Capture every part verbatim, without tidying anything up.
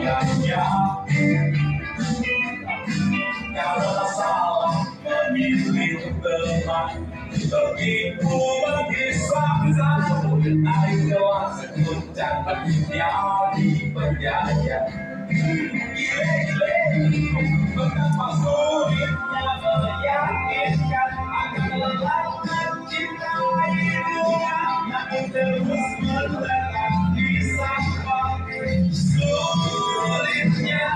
pilihannya. Karena salah memilih teman, tertipu bagi swasta, naik kelas puncak hidupnya di penjara. Gile-gile, betapa sulitnya meyakinkan agar lelah mencintaimu, namun terus mendadak disapa. Sulitnya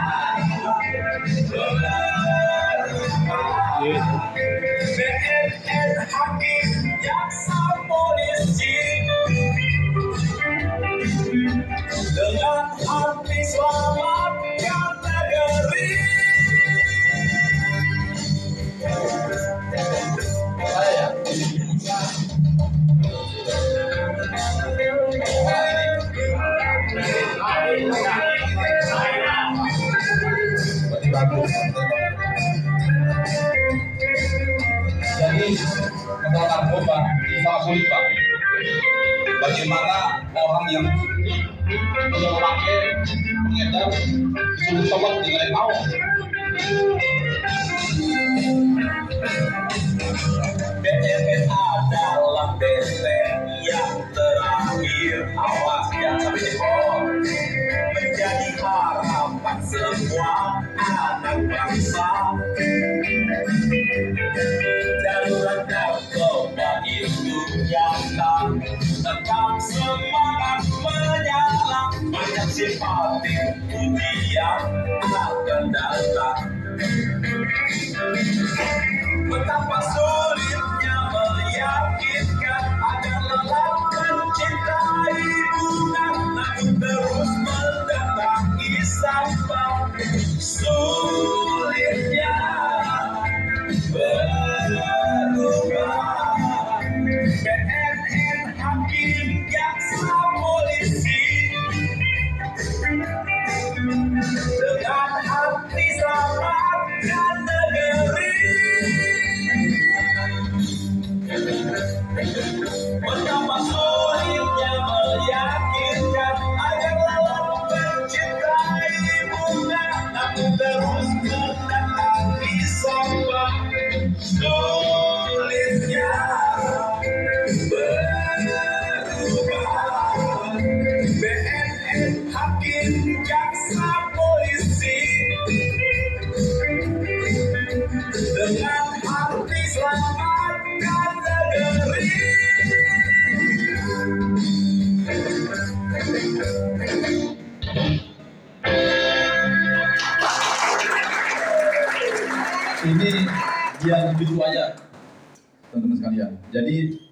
berubah. B N N hakim, jaksa, polisi, dengan hati selamatkan negeri. Jadi masalah narkoba sangat sulit, Pak. Bagaimana orang yang memakai pengedar disuruh sobat dengan yang mau? B N N adalah benteng yang terakhir, awas jangan sampai jebol, menjadi harapan semua anak bangsa. Darurat narkoba itu nyata, tetap semangat menyala, banyak simpatik pujian akan datang. Betapa sulitnya meyakinkan agar lelah mencintai bunga, namun terus mendatangi sampah. Sulitnya berubah. B N N hakim, jaksa, polisi, dengan hati selamatkan negeri. Betapa sulitnya meyakinkan agar lelah mencintai bunga, namun terus mendatangi sampah. Sulitnya berubah. B N N hakim, jaksa, polisi, dengan hati selamatkan negeri. Ini dia begitu aja, teman-teman sekalian. Jadi